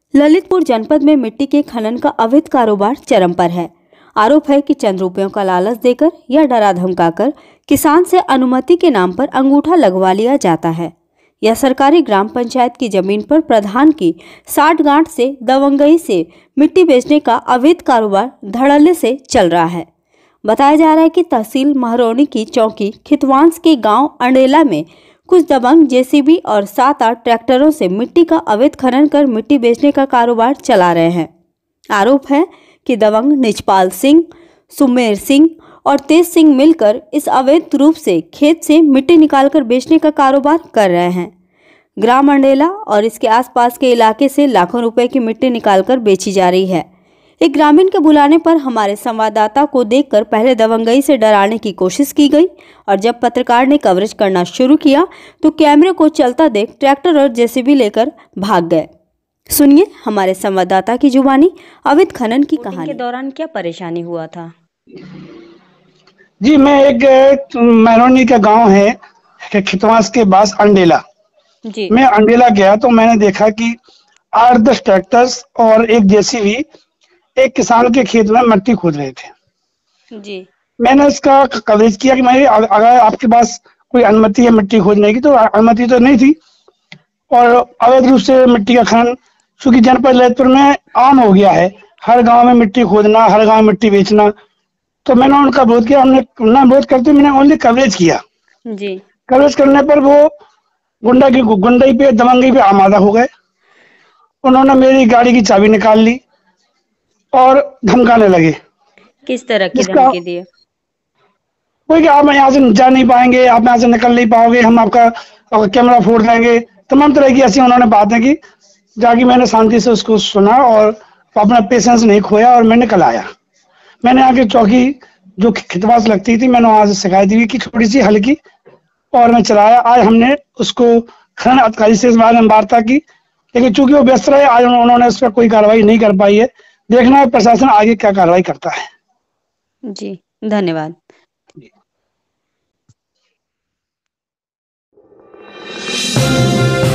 ललितपुर जनपद में मिट्टी के खनन का अवैध कारोबार चरम पर है। आरोप है कि चंद रुपयों का लालच देकर या डरा धमकाकर किसान से अनुमति के नाम पर अंगूठा लगवा लिया जाता है। यह सरकारी ग्राम पंचायत की जमीन पर प्रधान की साठगांठ से दबंगई से मिट्टी बेचने का अवैध कारोबार धड़ल्ले से चल रहा है। बताया जा रहा है कि तहसील महरौनी की चौकी खितवांस के गांव अंडेला में कुछ दबंग जेसीबी और 7-8 ट्रैक्टरों से मिट्टी का अवैध खनन कर मिट्टी बेचने का कारोबार चला रहे हैं। आरोप है कि दबंग निजपाल सिंह, सुमेर सिंह और तेज सिंह मिलकर इस अवैध रूप से खेत से मिट्टी निकालकर बेचने का कारोबार कर रहे हैं। ग्राम अंडेला और इसके आसपास के इलाके से लाखों रुपए की मिट्टी निकालकर बेची जा रही है। एक ग्रामीण के बुलाने पर हमारे संवाददाता को देखकर पहले दबंगई से डराने की कोशिश की गई और जब पत्रकार ने कवरेज करना शुरू किया तो कैमरे को चलता देख ट्रैक्टर और जेसीबी लेकर भाग गए। सुनिए हमारे संवाददाता की जुबानी अवैध खनन की कहानी। के दौरान क्या परेशानी हुआ था? जी, मैं एक मैरोनी का गांव है खितवास के पास अंडेला। जी। मैं अंडेला गया तो मैंने देखा कि 8-10 ट्रैक्टर्स और एक जेसीबी एक किसान के खेत में मिट्टी खोद रहे थे। जी। मैंने इसका कवरेज किया कि मैं अगर आपके पास कोई अनुमति है मिट्टी खोदने की, तो अनुमति तो नहीं थी और अवैध रूप से मिट्टी का खनन चूंकि जनपद ललितपुर में आम हो गया है, हर गांव में मिट्टी खोदना, हर गांव में मिट्टी बेचना। तो मैंने उनका विरोध किया, हमने ना विरोध करते मैंने ओनली कवरेज किया। जी। कवरेज करने पर वो गुंडई पे दबंगई पे आमादा हो गए। उन्होंने मेरी गाड़ी की चाबी निकाल ली और धमकाने लगे। किस तरह की धमकी दिए? कोई कि आप यहाँ से जा नहीं पाएंगे, आप यहाँ से निकल नहीं पाओगे, हम आपका कैमरा फोड़ देंगे, तमाम तरह की ऐसी उन्होंने बातें की। जाके मैंने शांति से उसको सुना और अपना पेशेंस नहीं खोया और मैं निकल आया। मैंने आके चौकी जो खितवास लगती थी, मैंने वहां से शिकायत दी कि थोड़ी सी हल्की, और मैं चलाया। आज हमने उसको खनन अधिकारी से इस बारे में वार्ता की, लेकिन चूंकि वो व्यस्त रहे, आज उन्होंने इस पर कोई कार्रवाई नहीं कर पाई है। देखना है प्रशासन आगे क्या कार्रवाई करता है। जी, धन्यवाद। जी।